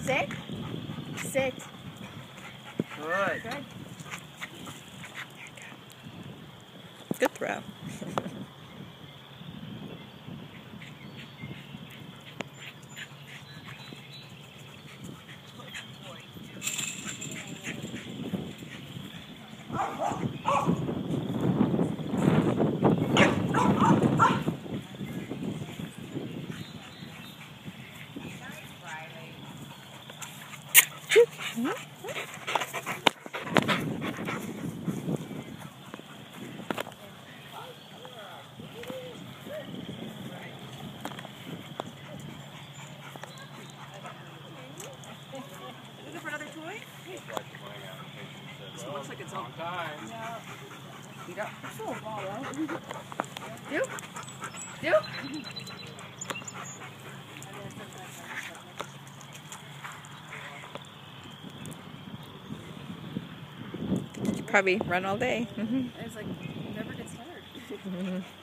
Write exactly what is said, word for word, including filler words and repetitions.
Sit. Sit. Good. Good. Good throw. Looking for another toy? It looks like it's on time. Yeah. You got So ball, Do? Do? You could probably run all day. Mm-hmm. It's like, never gets tired.